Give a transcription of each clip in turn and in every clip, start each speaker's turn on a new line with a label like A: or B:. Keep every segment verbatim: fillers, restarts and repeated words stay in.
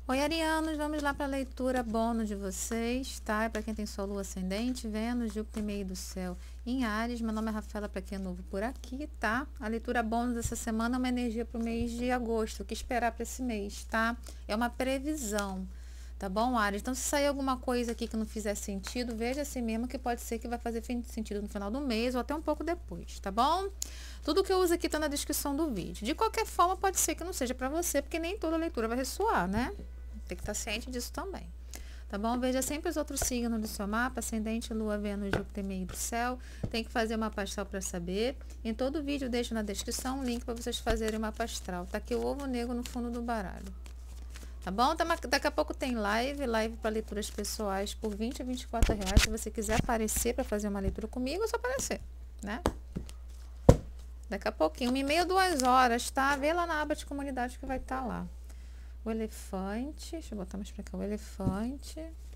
A: Oi, arianos, vamos lá para a leitura bônus de vocês, tá? Para quem tem Sol, Lua, Ascendente, Vênus, Júpiter, meio do céu em Áries. Meu nome é Rafaela, para quem é novo por aqui, tá? A leitura bônus dessa semana é uma energia para o mês de agosto. O que esperar para esse mês, tá? É uma previsão, tá bom, Áries? Então, se sair alguma coisa aqui que não fizer sentido, veja assim mesmo, que pode ser que vai fazer sentido no final do mês ou até um pouco depois, tá bom? Tudo que eu uso aqui tá na descrição do vídeo. De qualquer forma, pode ser que não seja para você, porque nem toda leitura vai ressoar, né? Tem que estar ciente disso também. Tá bom? Veja sempre os outros signos do seu mapa, ascendente, lua, Vênus, Júpiter, meio do céu. Tem que fazer mapa astral para saber. Em todo vídeo eu deixo na descrição um link para vocês fazerem o mapa astral. Tá aqui o ovo negro no fundo do baralho. Tá bom? Daqui a pouco tem live, live para leituras pessoais por vinte a vinte e quatro reais. Se você quiser aparecer para fazer uma leitura comigo, é só aparecer, né? Daqui a pouquinho, uma e meia, duas horas, tá? Vê lá na aba de comunidade que vai estar lá. O elefante, deixa eu botar mais pra cá, o elefante.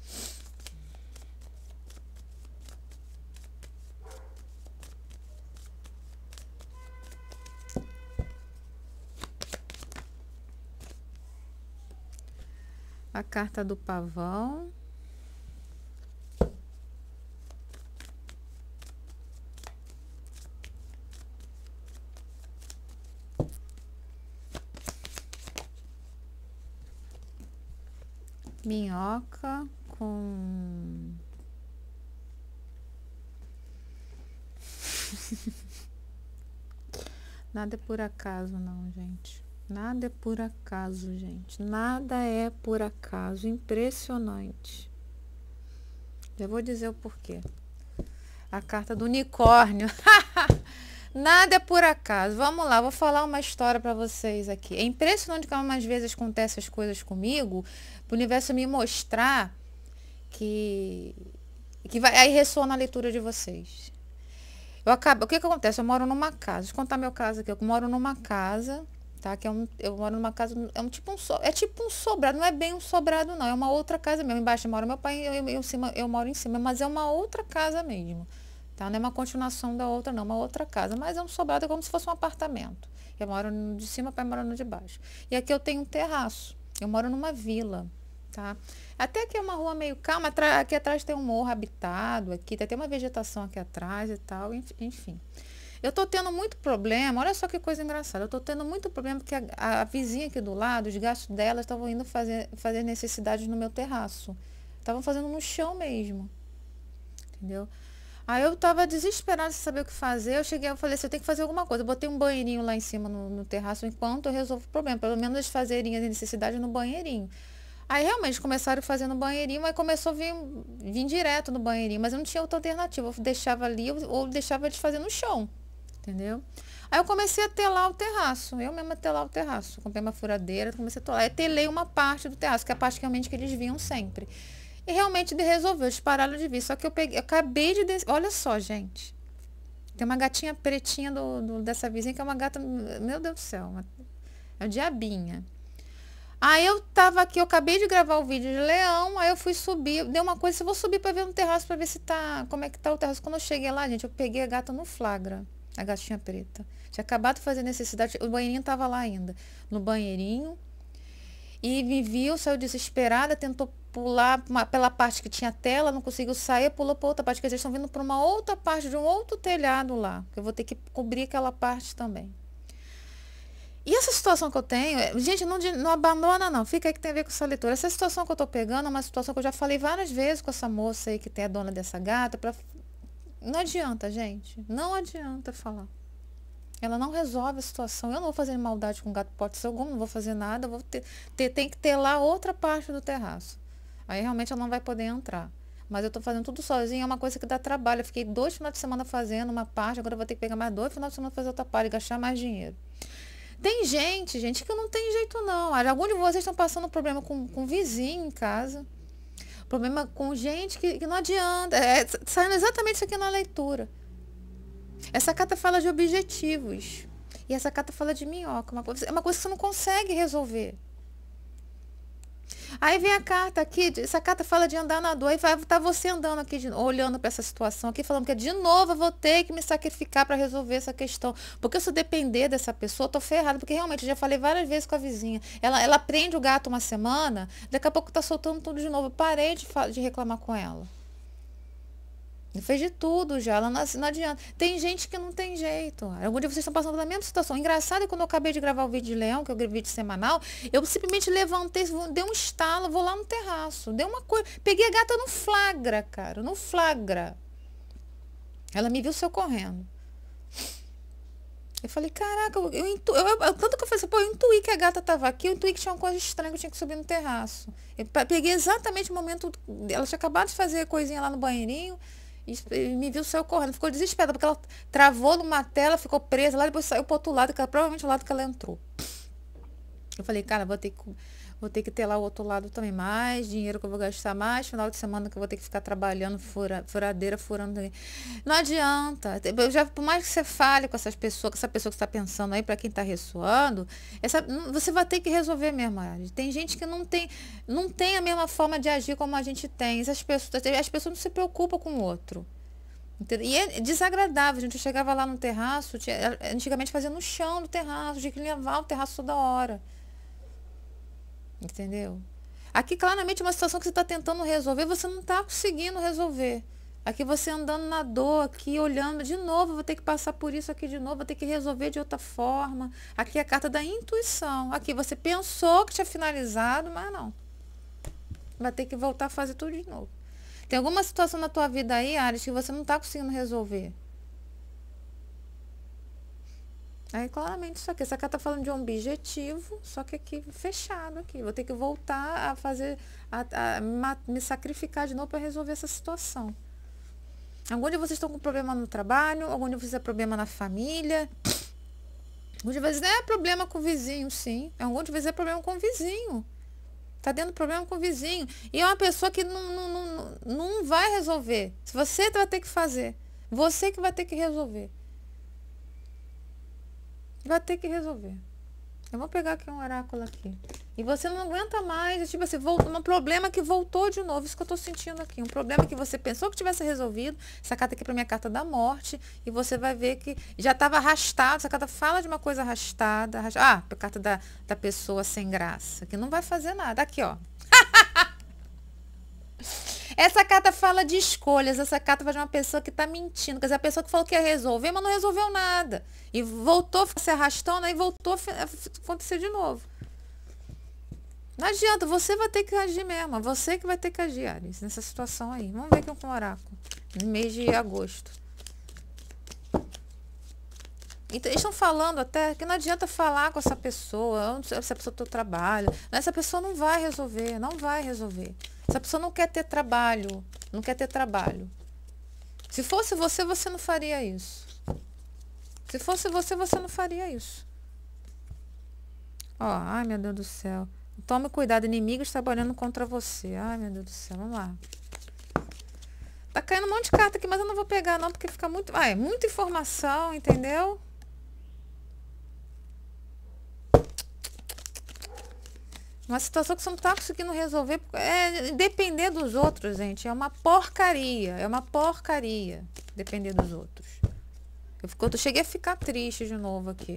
A: A carta do pavão. Minhoca com nada é por acaso não, gente. Nada é por acaso, gente. Nada é por acaso. Impressionante. Já vou dizer o porquê. A carta do unicórnio. Nada é por acaso. Vamos lá, vou falar uma história para vocês aqui. É impressionante como às vezes acontecem essas coisas comigo, o universo me mostrar que que vai aí ressoa na leitura de vocês. Eu acabo, o que que acontece? Eu moro numa casa. Deixa eu contar meu caso aqui. Eu moro numa casa, tá? Que é um, eu moro numa casa, é um tipo um so, é tipo um sobrado, não é bem um sobrado não, é uma outra casa mesmo. Embaixo mora meu pai, eu, eu, eu, cima, eu moro em cima, mas é uma outra casa mesmo. Tá? Não é uma continuação da outra, não, uma outra casa. Mas é um sobrado, é como se fosse um apartamento. Eu moro no de cima, pai mora no de baixo. E aqui eu tenho um terraço. Eu moro numa vila, tá? Até que é uma rua meio calma. Aqui atrás tem um morro habitado, aqui tem até uma vegetação aqui atrás e tal, enfim. Eu tô tendo muito problema, olha só que coisa engraçada. Eu tô tendo muito problema porque a, a, a vizinha aqui do lado, os gastos delas estavam indo fazer, fazer necessidades no meu terraço. Estavam fazendo no chão mesmo. Entendeu? Aí eu tava desesperada sem saber o que fazer. Eu cheguei, eu falei assim, eu tenho que fazer alguma coisa. Eu botei um banheirinho lá em cima no, no terraço enquanto eu resolvo o problema. Pelo menos eles fazerem as necessidades no banheirinho. Aí realmente começaram a fazer no banheirinho, mas começou a vir, vir direto no banheirinho. Mas eu não tinha outra alternativa. Eu deixava ali ou deixava eles fazer no chão. Entendeu? Aí eu comecei a telar o terraço. Eu mesma telar o terraço. Comprei uma furadeira, comecei a telar. Aí telei uma parte do terraço, que é a parte realmente que eles vinham sempre. E realmente resolveu, eles pararam de vir. Só que eu peguei, eu acabei de descer. Olha só, gente. Tem uma gatinha pretinha do, do, dessa vizinha, que é uma gata, meu Deus do céu, uma, é uma diabinha. Aí eu tava aqui, eu acabei de gravar o vídeo de leão, aí eu fui subir, deu uma coisa, eu vou subir pra ver no terraço, pra ver se tá, como é que tá o terraço. Quando eu cheguei lá, gente, eu peguei a gata no flagra, a gatinha preta. Tinha acabado de fazer necessidade, o banheirinho tava lá ainda, no banheirinho. E me viu, saiu desesperada, tentou pular uma, pela parte que tinha tela, não conseguiu sair, pulou para outra parte, que eles estão vindo para uma outra parte de um outro telhado lá, que eu vou ter que cobrir aquela parte também. E essa situação que eu tenho, gente, não, não abandona não, fica aí que tem a ver com essa leitura. Essa situação que eu tô pegando é uma situação que eu já falei várias vezes com essa moça aí, que tem a dona dessa gata, pra... não adianta, gente, não adianta falar. Ela não resolve a situação. Eu não vou fazer maldade com gato pode ser algum, não vou fazer nada. Eu vou ter, ter, tem que ter lá outra parte do terraço. Aí realmente ela não vai poder entrar. Mas eu tô fazendo tudo sozinha, é uma coisa que dá trabalho. Eu fiquei dois finais de semana fazendo uma parte, agora eu vou ter que pegar mais dois finais de semana pra fazer outra parte e gastar mais dinheiro. Tem gente, gente, que não tem jeito não. Alguns de vocês estão passando problema com, com vizinho em casa. Problema com gente que, que não adianta. É, saindo exatamente isso aqui na leitura. Essa carta fala de objetivos. E essa carta fala de minhoca. Uma coisa, é uma coisa que você não consegue resolver. Aí vem a carta aqui, essa carta fala de andar na dor, aí vai estar você andando aqui, de, olhando para essa situação aqui, falando que de novo eu vou ter que me sacrificar para resolver essa questão. Porque se eu depender dessa pessoa, eu tô ferrada, porque realmente eu já falei várias vezes com a vizinha. Ela, ela prende o gato uma semana, daqui a pouco tá soltando tudo de novo. Eu parei de, de reclamar com ela. Fez de tudo já, ela não, não adianta. Tem gente que não tem jeito. Algum dia vocês estão passando pela mesma situação. Engraçado é quando eu acabei de gravar o vídeo de leão, que é o vídeo semanal, eu simplesmente levantei, dei um estalo, vou lá no terraço. Dei uma coisa. Peguei a gata no flagra, cara. No flagra. Ela me viu saiu correndo. Eu falei, caraca, eu, eu, intu, eu, eu tanto que eu falei assim, pô, eu intuí que a gata tava aqui, eu intuí que tinha uma coisa estranha, que eu tinha que subir no terraço. Eu peguei exatamente o momento. Ela tinha acabado de fazer coisinha lá no banheirinho. E me viu, saiu correndo, ficou desesperada, porque ela travou numa tela, ficou presa lá, depois saiu pro outro lado, que era provavelmente o lado que ela entrou. Eu falei, cara, vou ter que, vou ter que ter lá o outro lado também, mais dinheiro que eu vou gastar, mais final de semana que eu vou ter que ficar trabalhando, fura, furadeira, furando. Não adianta. Eu já, por mais que você fale com essas pessoas, com essa pessoa que está pensando aí, para quem está ressoando, essa, você vai ter que resolver mesmo. Tem gente que não tem, não tem a mesma forma de agir como a gente tem. Essas pessoas, as pessoas não se preocupam com o outro. E é desagradável, a gente chegava lá no terraço, tinha, antigamente fazia no chão do terraço, tinha que levar o terraço toda hora. Entendeu? Aqui claramente é uma situação que você está tentando resolver, você não está conseguindo resolver. Aqui você andando na dor, aqui olhando, de novo, vou ter que passar por isso aqui de novo, vou ter que resolver de outra forma. Aqui é a carta da intuição. Aqui você pensou que tinha finalizado, mas não. Vai ter que voltar a fazer tudo de novo. Tem alguma situação na tua vida aí, Ares, que você não está conseguindo resolver? Aí, claramente, isso aqui. Essa carta tá falando de um objetivo, só que aqui fechado aqui. Vou ter que voltar a fazer, a, a, a me sacrificar de novo para resolver essa situação. Algum de vocês estão com problema no trabalho, algum de vocês é problema na família. Algum de vocês é problema com o vizinho, sim. Algum de vocês é problema com o vizinho. Tá dando problema com o vizinho. E é uma pessoa que não, não, não, não vai resolver. Você vai ter que fazer. Você que vai ter que resolver. Vai ter que resolver. Eu vou pegar aqui um oráculo aqui. E você não aguenta mais. Tipo assim, voltou, um problema que voltou de novo. Isso que eu tô sentindo aqui. Um problema que você pensou que tivesse resolvido. Essa carta aqui é pra minha carta da morte. E você vai ver que já estava arrastado. Essa carta fala de uma coisa arrastada. arrastada. Ah, a carta da, da pessoa sem graça. Que não vai fazer nada. Aqui, ó. Essa carta fala de escolhas. Essa carta fala de uma pessoa que está mentindo. Quer dizer, a pessoa que falou que ia resolver, mas não resolveu nada. E voltou a se arrastando, aí voltou a acontecer de novo. Não adianta, você vai ter que agir mesmo. Você que vai ter que agir, Ares, nessa situação aí. Vamos ver aqui com o oráculo. No mês de agosto. Então, eles estão falando até que não adianta falar com essa pessoa, essa pessoa do trabalho. Essa pessoa não vai resolver, não vai resolver. Essa pessoa não quer ter trabalho, não quer ter trabalho. Se fosse você, você não faria isso. Se fosse você, você não faria isso. Ó, ai meu Deus do céu. Tome cuidado, inimigos trabalhando contra você. Ai meu Deus do céu, vamos lá. Tá caindo um monte de carta aqui, mas eu não vou pegar não, porque fica muito... Ah, é muita informação, entendeu? Uma situação que você não tá conseguindo resolver. É depender dos outros, gente. É uma porcaria. É uma porcaria. Depender dos outros. Eu, fico, eu cheguei a ficar triste de novo aqui.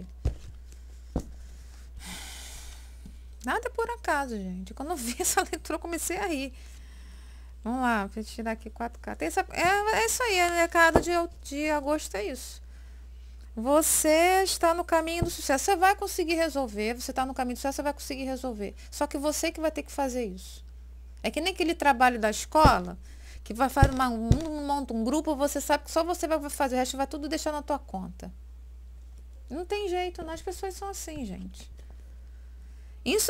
A: Nada é por acaso, gente. Quando eu vi essa leitura, eu comecei a rir. Vamos lá, vou tirar aqui quatro cartas. Essa, é, é isso aí, a recado de, de agosto é isso. Você está no caminho do sucesso. Você vai conseguir resolver. Você está no caminho do sucesso, você vai conseguir resolver. Só que você que vai ter que fazer isso. É que nem aquele trabalho da escola, que vai fazer uma, um, monta um grupo, você sabe que só você vai fazer, o resto vai tudo deixar na tua conta. Não tem jeito, não. As pessoas são assim, gente. Isso...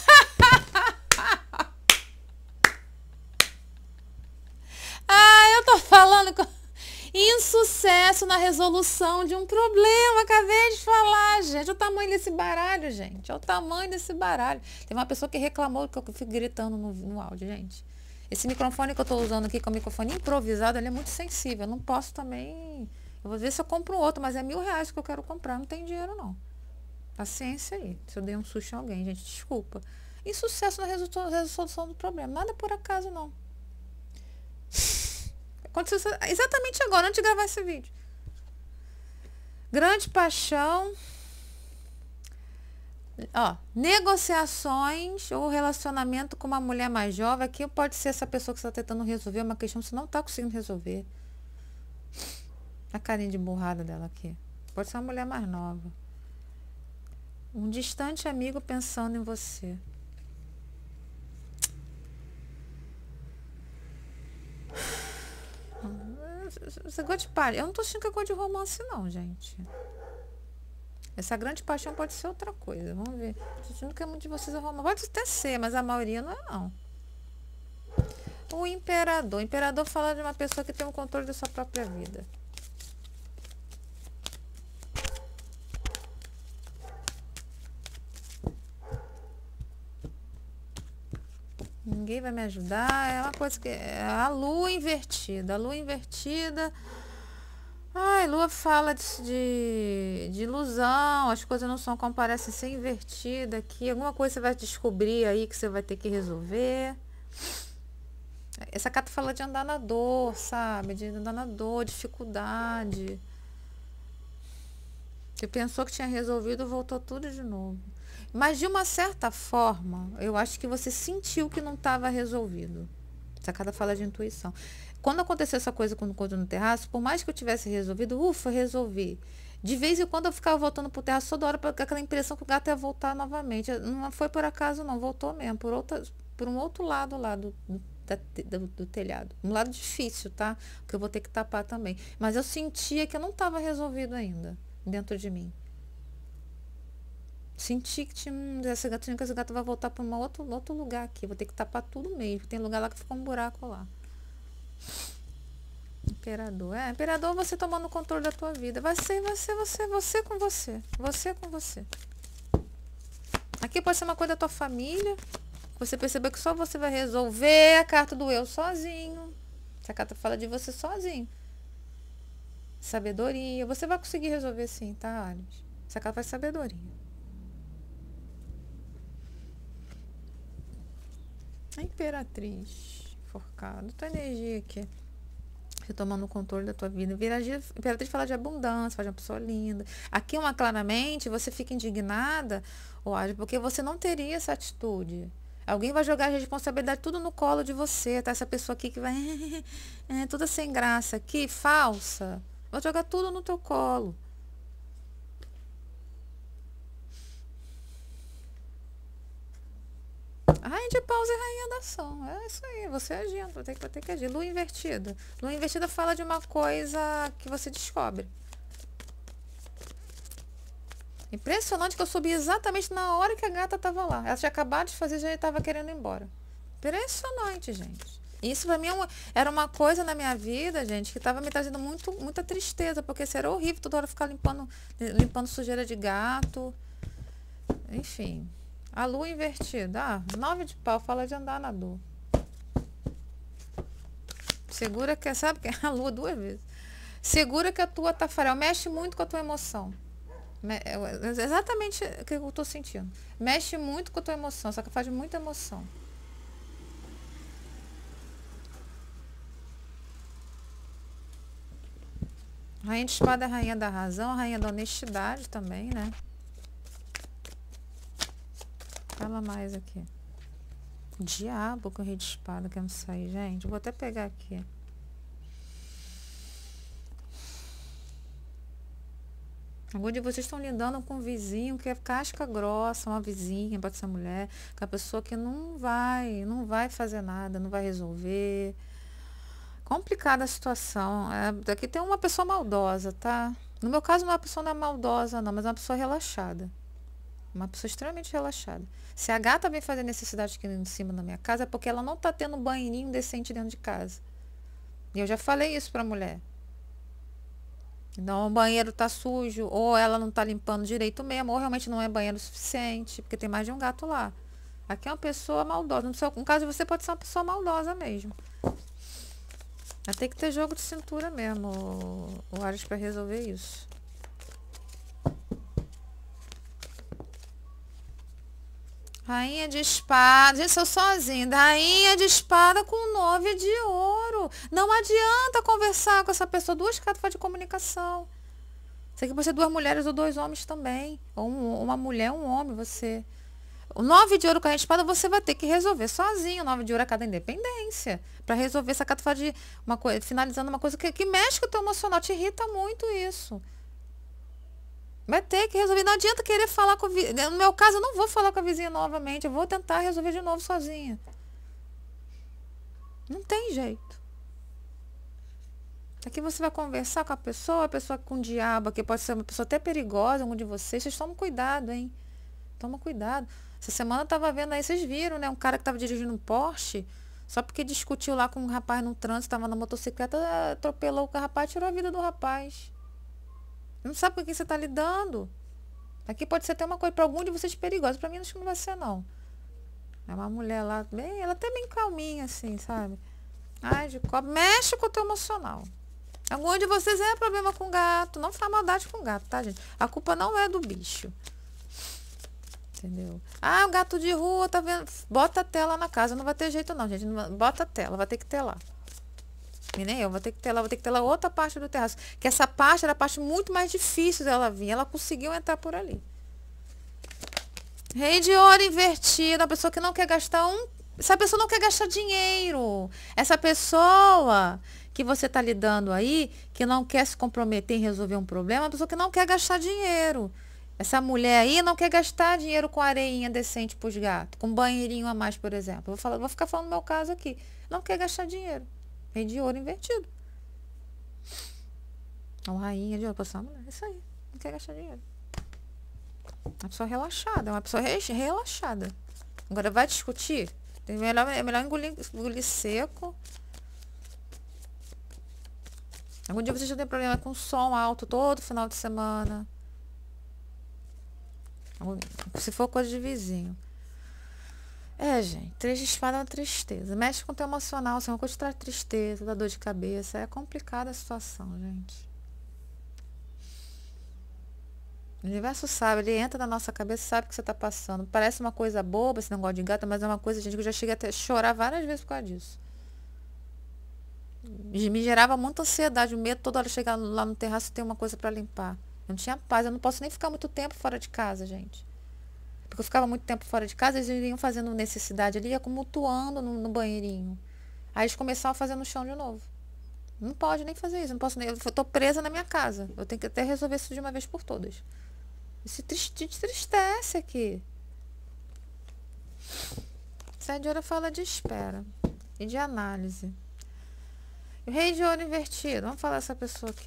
A: ah, eu tô falando com... insucesso na resolução de um problema. Acabei de falar, gente. Olha o tamanho desse baralho, gente. Olha o tamanho desse baralho. Tem uma pessoa que reclamou que eu fico gritando no, no áudio, gente. Esse microfone que eu tô usando aqui, que é um microfone improvisado, ele é muito sensível. Eu não posso também... Eu vou ver se eu compro outro, mas é mil reais que eu quero comprar. Não tem dinheiro, não. Paciência aí. Se eu dei um susto em alguém, gente, desculpa. e sucesso na resolução do problema. Nada por acaso, não. Aconteceu exatamente agora, antes de gravar esse vídeo. Grande paixão. Ó, negociações ou relacionamento com uma mulher mais jovem. Aqui pode ser essa pessoa que você está tentando resolver uma questão que você não está conseguindo resolver. A carinha de burrada dela aqui. Pode ser uma mulher mais nova. Um distante amigo pensando em você. Você gosta de palha? Eu não tô achando que é coisa de romance, não, gente. Essa grande paixão pode ser outra coisa. Vamos ver. Gente, não quer muito de vocês é romance. Pode até ser, mas a maioria não é, não. O imperador. O imperador fala de uma pessoa que tem o controle da sua própria vida. Ninguém vai me ajudar. É uma coisa que... É a lua invertida. A lua invertida... Ai, lua fala de, de, de ilusão. As coisas não são como parecem ser invertidas aqui. Alguma coisa você vai descobrir aí que você vai ter que resolver. Essa carta fala de andar na dor, sabe? De andar na dor, dificuldade. Você pensou que tinha resolvido, voltou tudo de novo. Mas de uma certa forma, eu acho que você sentiu que não estava resolvido. Essa carta fala de intuição. Quando aconteceu essa coisa com o conto no terraço, por mais que eu tivesse resolvido, ufa, resolvi. De vez em quando eu ficava voltando pro terraço toda hora, com aquela impressão que o gato ia voltar novamente. Não foi por acaso, não, voltou mesmo, por, outra, por um outro lado lá do, do, do, do telhado. Um lado difícil, tá? Que eu vou ter que tapar também. Mas eu sentia que eu não estava resolvido ainda, dentro de mim. Senti que tinha hum, essa gatinha, que esse gato vai voltar para um outro, outro lugar aqui. Vou ter que tapar tudo mesmo. Tem lugar lá que ficou um buraco lá. Imperador. É, imperador, você tomando o controle da tua vida. Vai ser, vai ser, você, você com você. Você com você. Aqui pode ser uma coisa da tua família. Você percebeu que só você vai resolver a carta do eu sozinho. Essa carta fala de você sozinho. Sabedoria. Você vai conseguir resolver sim, tá, Ares? Essa carta faz sabedoria. A Imperatriz. Forcado. Tua energia aqui. Você tomando o controle da tua vida. A Imperatriz fala de abundância, fala de uma pessoa linda. Aqui, uma claramente, você fica indignada, Ares, porque você não teria essa atitude. Alguém vai jogar a responsabilidade tudo no colo de você, tá? Essa pessoa aqui que vai... é, toda sem graça aqui, falsa. Vai jogar tudo no teu colo. Rainha de paus e rainha da ação. É isso aí, você agindo, vai ter, vai ter que agir. Lua invertida. Lua invertida fala de uma coisa que você descobre. Impressionante que eu subi exatamente na hora que a gata tava lá. Ela tinha acabado de fazer e já estava querendo ir embora. Impressionante, gente. Isso pra mim é uma, era uma coisa na minha vida, gente, que tava me trazendo muito, muita tristeza, porque isso era horrível, toda hora ficar limpando, limpando sujeira de gato. Enfim. A lua invertida. Ah, nove de pau fala de andar na dor. Segura que, sabe que é a lua duas vezes. Segura que a tua tafarel mexe muito com a tua emoção. É exatamente o que eu tô sentindo. Mexe muito com a tua emoção, só que faz muita emoção. Rainha de espada é a rainha da razão, a rainha da honestidade também, né? Fala mais aqui. Diabo com o rei de espada querendo sair, gente. Vou até pegar aqui. Alguns de vocês estão lidando com um vizinho que é casca grossa, uma vizinha, pode ser mulher, com a pessoa que não vai, não vai fazer nada, não vai resolver. Complicada a situação. É, aqui tem uma pessoa maldosa, tá? No meu caso, uma pessoa não é maldosa, não, mas é uma pessoa relaxada. Uma pessoa extremamente relaxada. Se a gata vem fazer necessidade aqui em cima da minha casa, é porque ela não tá tendo um banheirinho decente dentro de casa. E eu já falei isso pra mulher. Então, o banheiro tá sujo, ou ela não tá limpando direito mesmo, ou realmente não é banheiro suficiente, porque tem mais de um gato lá. Aqui é uma pessoa maldosa. No, seu, no caso de você, pode ser uma pessoa maldosa mesmo. Vai ter que ter jogo de cintura mesmo, o, o Ares, pra resolver isso. Rainha de espada. Gente, sou sozinha. Rainha de espada com nove de ouro. Não adianta conversar com essa pessoa. Duas cartas de comunicação. Isso aqui pode ser duas mulheres ou dois homens também. Ou um, uma mulher, um homem, você. O nove de ouro com a espada você vai ter que resolver sozinho. O nove de ouro é cada independência. Para resolver essa carta fala de uma coisa, finalizando uma coisa que, que mexe com o teu emocional. Te irrita muito isso. Vai ter que resolver. Não adianta querer falar com a vizinha. No meu caso, eu não vou falar com a vizinha novamente. Eu vou tentar resolver de novo sozinha. Não tem jeito. Aqui você vai conversar com a pessoa, a pessoa com o diabo, que pode ser uma pessoa até perigosa, um de vocês. Vocês tomam cuidado, hein? Toma cuidado. Essa semana eu tava vendo aí, vocês viram, né? Um cara que tava dirigindo um Porsche, só porque discutiu lá com um rapaz no trânsito, tava na motocicleta, atropelou o rapaz, tirou a vida do rapaz. Não sabe com quem você tá lidando. Aqui pode ser até uma coisa para algum de vocês perigosa. Para mim acho que não vai ser, não. É uma mulher lá, bem, ela até bem calminha, assim, sabe? Ai, de cobre. Mexe com o teu emocional. Algum de vocês é problema com gato. Não faz maldade com gato, tá, gente? A culpa não é do bicho. Entendeu? Ah, o gato de rua, tá vendo? Bota a tela na casa. Não vai ter jeito, não, gente. Bota a tela, vai ter que ter lá. E nem eu, vou ter que ter lá, vou ter que ter lá outra parte do terraço. Que essa parte era a parte muito mais difícil dela vir. Ela conseguiu entrar por ali. Rei de ouro invertido. A pessoa que não quer gastar um... Essa pessoa não quer gastar dinheiro. Essa pessoa que você está lidando aí, que não quer se comprometer em resolver um problema, é uma pessoa que não quer gastar dinheiro. Essa mulher aí não quer gastar dinheiro com areinha decente para os gatos. Com banheirinho a mais, por exemplo. Vou, falar, vou ficar falando no meu caso aqui. Não quer gastar dinheiro. Rei de ouro invertido. Ou rainha de ouro. Pessoa, mulher, isso aí. Não quer gastar dinheiro. Uma pessoa relaxada. É uma pessoa re relaxada. Agora vai discutir. É melhor, é melhor engolir, engolir seco. Algum dia você já tem problema com som alto todo final de semana. Se for coisa de vizinho. É, gente, três de espada é uma tristeza. Mexe com o teu emocional, se é uma coisa que traz tristeza, dá dor de cabeça. É complicada a situação, gente. O universo sabe, ele entra na nossa cabeça, sabe o que você está passando. Parece uma coisa boba esse negócio de gato, mas é uma coisa, gente, que eu já cheguei até a chorar várias vezes por causa disso. Me gerava muita ansiedade, o medo toda hora chegar lá no terraço e ter uma coisa para limpar. Eu não tinha paz, eu não posso nem ficar muito tempo fora de casa, gente. Porque eu ficava muito tempo fora de casa, eles iriam fazendo necessidade ali, ia tumultuando no, no banheirinho. Aí eles começaram a fazer no chão de novo. Não pode nem fazer isso, não posso nem. Eu tô presa na minha casa. Eu tenho que até resolver isso de uma vez por todas. Isso te entristece aqui. Sete de ouro fala de espera e de análise. O rei de ouro invertido. Vamos falar dessa pessoa aqui.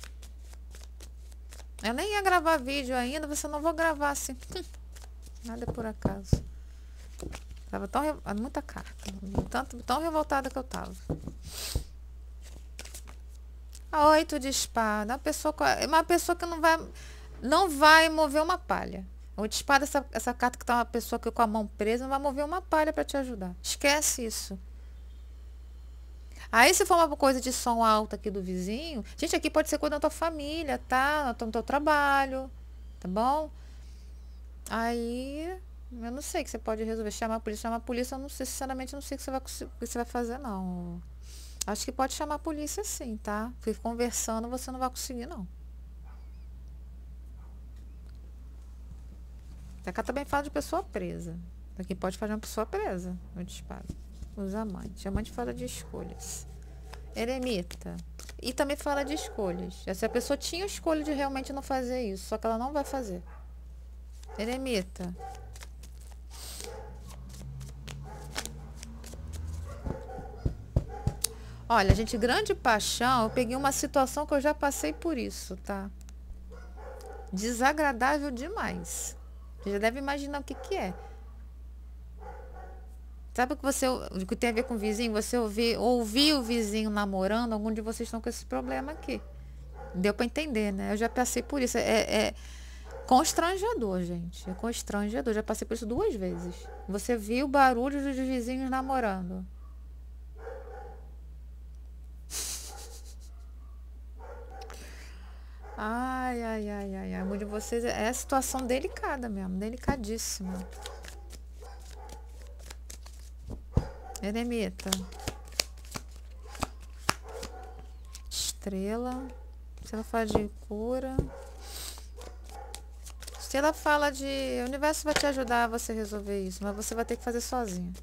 A: Eu nem ia gravar vídeo ainda, você não vou gravar assim. Nada por acaso. Tava tão... Muita carta. Tanto, tão revoltada que eu tava. A oito de espada. Uma pessoa, uma pessoa que não vai... Não vai mover uma palha. O de espada, essa, essa carta que tá uma pessoa que com a mão presa, não vai mover uma palha para te ajudar. Esquece isso. Aí se for uma coisa de som alto aqui do vizinho, gente, aqui pode ser coisa da tua família, tá? No teu trabalho, tá bom? Aí, eu não sei o que você pode resolver. Chamar a polícia. Chamar a polícia, eu não sei, sinceramente, eu não sei o que você vai, o que você vai fazer, não. Acho que pode chamar a polícia sim, tá? Porque conversando você não vai conseguir, não. Cá também fala de pessoa presa. Aqui pode fazer uma pessoa presa. O de espada. Os amantes. Amante fala de escolhas. Eremita. E também fala de escolhas. Essa pessoa tinha escolha de realmente não fazer isso. Só que ela não vai fazer. Eremita. Olha, gente, grande paixão. Eu peguei uma situação que eu já passei por isso, tá? Desagradável demais. Você já deve imaginar o que que é. Sabe o que você, o que tem a ver com o vizinho? Você ouvir, ouvir o vizinho namorando, algum de vocês estão com esse problema aqui. Deu para entender, né? Eu já passei por isso. É, é constrangedor, gente. É constrangedor. Já passei por isso duas vezes. Você viu o barulho dos vizinhos namorando. Ai, ai, ai, ai, ai. Um de vocês é situação delicada mesmo, delicadíssima. Eremita. Estrela. Estrela fala de cura. Estrela fala de... O universo vai te ajudar a você resolver isso, mas você vai ter que fazer sozinho.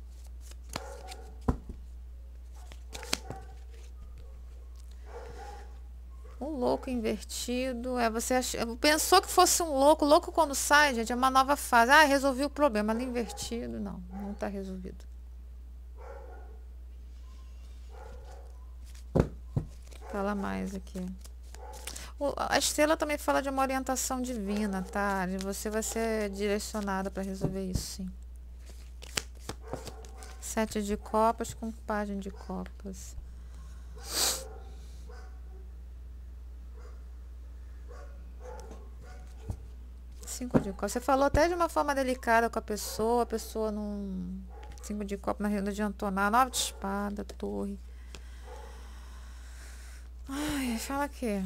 A: Um louco invertido. É, você ach... pensou que fosse um louco. Louco quando sai, gente, é uma nova fase. Ah, resolvi o problema. Ali invertido, não. Não tá resolvido. Fala mais aqui. O, a estrela também fala de uma orientação divina, tá? Você vai ser direcionada para resolver isso, sim. Sete de copas com página de copas. Cinco de copas. Você falou até de uma forma delicada com a pessoa, a pessoa não... Cinco de copas, mas não adiantou nada. Nove de espada, torre. Ai, fala aqui.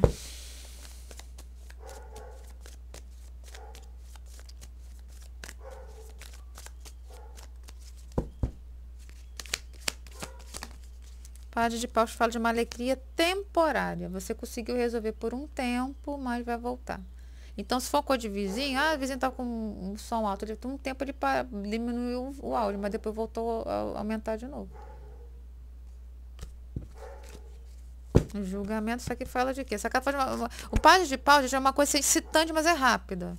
A: Página de paus fala de uma alegria temporária. Você conseguiu resolver por um tempo, mas vai voltar. Então, se for coisa de vizinho, ah, o vizinho tá com um som alto, ele tem um tempo de diminuir o, o áudio, mas depois voltou a aumentar de novo. O julgamento, isso aqui fala de quê? Isso aqui fala de uma, o página de paus, gente, é uma coisa excitante, mas é rápida.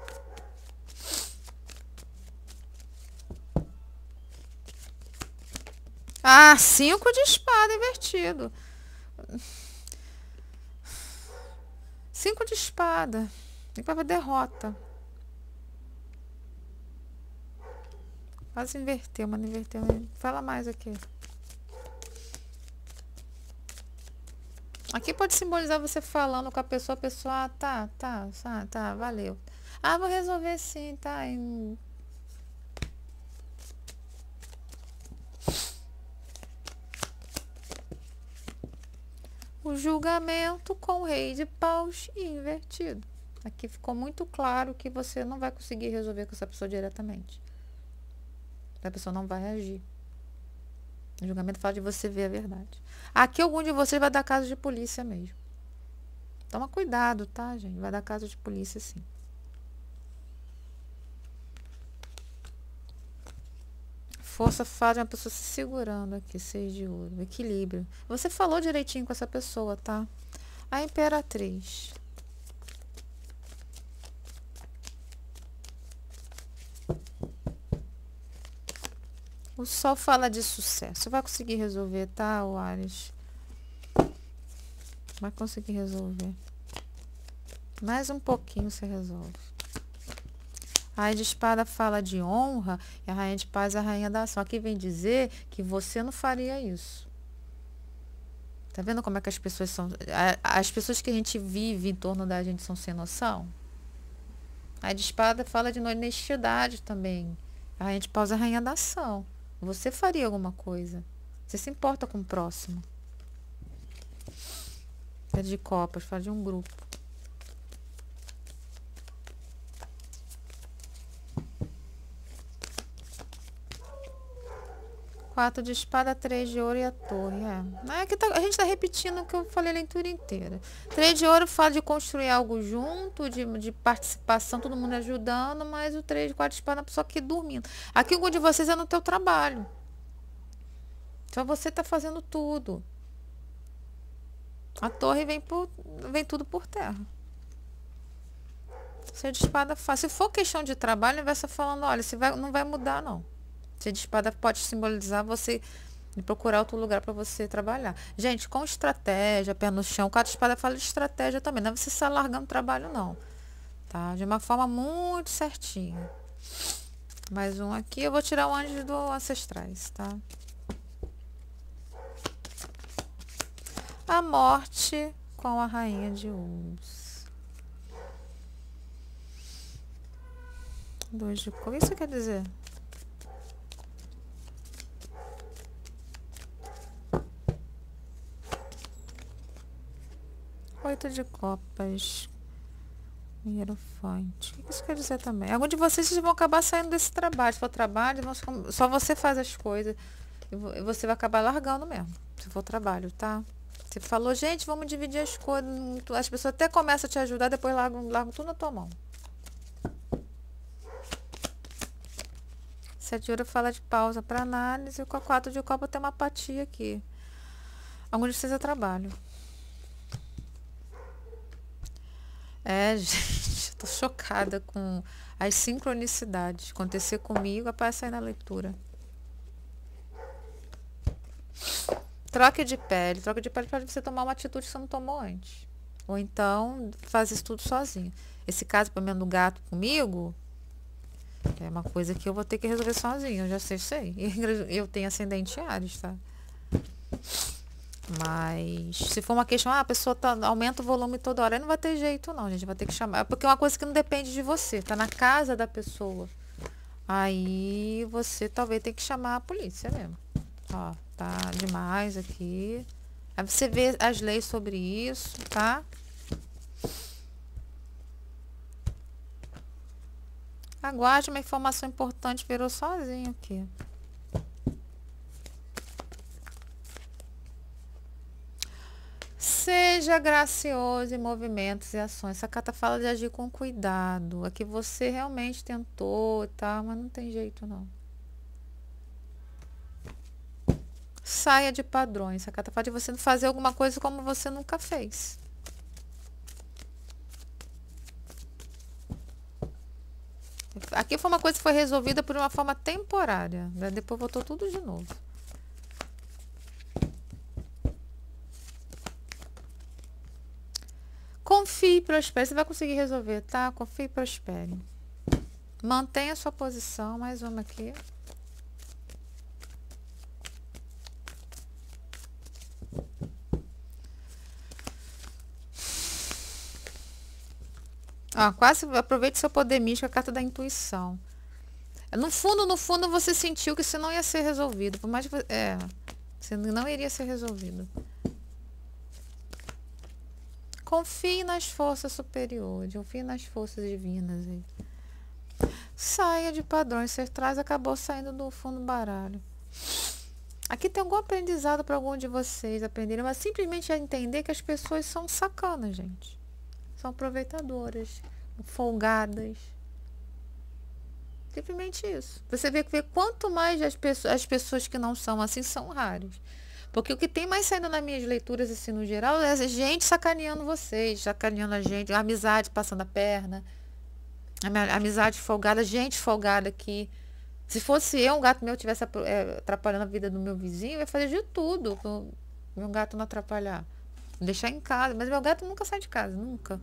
A: Ah, cinco de espada invertido. Cinco de espada. E para derrota. Quase inverteu, mas não inverteu. Fala mais aqui. Aqui pode simbolizar você falando com a pessoa, a pessoa, ah, tá, tá, tá, tá, valeu. Ah, vou resolver sim, tá. E... o julgamento com o rei de paus invertido. Aqui ficou muito claro que você não vai conseguir resolver com essa pessoa diretamente. A pessoa não vai agir. O julgamento fala de você ver a verdade. Aqui algum de vocês vai dar caso de polícia mesmo. Toma cuidado, tá, gente? Vai dar caso de polícia, sim. Força fala de uma pessoa se segurando aqui, seis de ouro. Equilíbrio. Você falou direitinho com essa pessoa, tá? A imperatriz. O sol fala de sucesso. Vai conseguir resolver, tá, o Áries? Vai conseguir resolver. Mais um pouquinho você resolve. A rainha de espada fala de honra e a rainha de paz é a rainha da ação. Aqui vem dizer que você não faria isso. Tá vendo como é que as pessoas são... As pessoas que a gente vive em torno da gente são sem noção? A rainha de espada fala de honestidade também. A rainha de paus é a rainha da ação. Você faria alguma coisa. Você se importa com o próximo. É de copas, fala de um grupo. Quatro de espada, três de ouro e a torre. É, é que tá, a gente está repetindo o que eu falei a leitura inteira. Três de ouro fala de construir algo junto, de, de participação, todo mundo ajudando, mas o três de quatro de espada é a pessoa aqui dormindo. Aqui algum de vocês é no teu trabalho. Então você está fazendo tudo. A torre vem, por, vem tudo por terra. Se de espada fácil. Se for questão de trabalho, ele vai estar falando, olha, você vai, não vai mudar, não. Se de espada pode simbolizar você procurar outro lugar para você trabalhar. Gente, com estratégia, pé no chão. Quatro de espada fala de estratégia também. Não é você sair largando trabalho, não. Tá? De uma forma muito certinha. Mais um aqui. Eu vou tirar o anjo do ancestrais, tá? A morte com a rainha de ouros. Dois de copa. O que isso quer dizer? Oito de copas. Hierofante. O que isso quer dizer também? Alguns de vocês vão acabar saindo desse trabalho. Se for trabalho, só você faz as coisas. e você vai acabar largando mesmo, se for trabalho, tá? Você falou, gente, vamos dividir as coisas. As pessoas até começam a te ajudar, depois largam, largam tudo na tua mão. Sete de ouro fala de pausa para análise. E com a quatro de copa tem uma apatia aqui. Algum de vocês é trabalho. É, gente, eu tô chocada com as sincronicidades. Acontecer comigo, aparece aí na leitura. Troca de pele. Troca de pele para você tomar uma atitude que você não tomou antes. Ou então, faz isso tudo sozinho. Esse caso, pelo menos, do gato comigo, é uma coisa que eu vou ter que resolver sozinho. Eu já sei, sei. Eu tenho ascendente em Áries, tá? Mas, se for uma questão, ah, a pessoa tá, aumenta o volume toda hora, aí não vai ter jeito, não, gente. Vai ter que chamar. Porque é uma coisa que não depende de você. Tá na casa da pessoa. Aí, você talvez tenha que chamar a polícia mesmo. Ó, tá demais aqui. Aí você vê as leis sobre isso, tá? Aguarde uma informação importante, virou sozinho aqui. Seja gracioso em movimentos e ações. Essa carta fala de agir com cuidado. Aqui você realmente tentou, tá? Mas não tem jeito, não. Saia de padrões. Essa carta fala de você fazer alguma coisa como você nunca fez. Aqui foi uma coisa que foi resolvida por uma forma temporária. Né? Depois voltou tudo de novo. Confie e prospere. Você vai conseguir resolver, tá? Confie e prospere. Mantenha a sua posição. Mais uma aqui. Ah, quase aproveite seu poder místico, a carta da intuição. No fundo, no fundo, você sentiu que isso não ia ser resolvido. Por mais que você, é, você não iria ser resolvido. Confie nas forças superiores. Confie nas forças divinas aí. Saia de padrões. Você traz, acabou saindo do fundo do baralho. Aqui tem algum aprendizado para algum de vocês aprenderem, mas simplesmente é entender que as pessoas são sacanas, gente. São aproveitadoras, folgadas. Simplesmente isso. Você vê que quanto mais as pessoas, as pessoas que não são assim são raras. Porque o que tem mais saindo nas minhas leituras, assim, no geral, é gente sacaneando vocês, sacaneando a gente, a amizade passando a perna, a amizade folgada, gente folgada aqui. Se fosse eu, um gato meu tivesse é, atrapalhando a vida do meu vizinho, eu ia fazer de tudo para meu gato não atrapalhar. Deixar em casa. Mas meu gato nunca sai de casa. Nunca.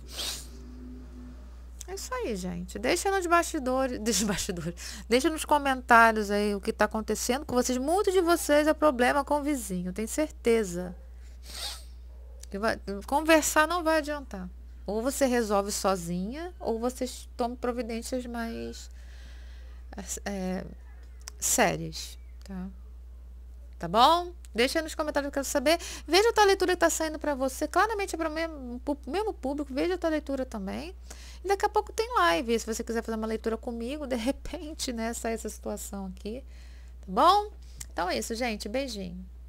A: É isso aí, gente. Deixa nos bastidores. Deixa nos bastidores. Deixa nos comentários aí o que tá acontecendo com vocês. Muitos de vocês é problema com o vizinho. Tenho certeza. Que vai, conversar não vai adiantar. Ou você resolve sozinha, ou vocês tomam providências mais é, sérias. Tá? Tá bom? Deixa nos comentários, eu quero saber. Veja a tua leitura que está saindo para você. Claramente é para o mesmo, mesmo público. Veja a tua leitura também. E daqui a pouco tem live. Se você quiser fazer uma leitura comigo, de repente, né, sai essa situação aqui. Tá bom? Então é isso, gente. Beijinho.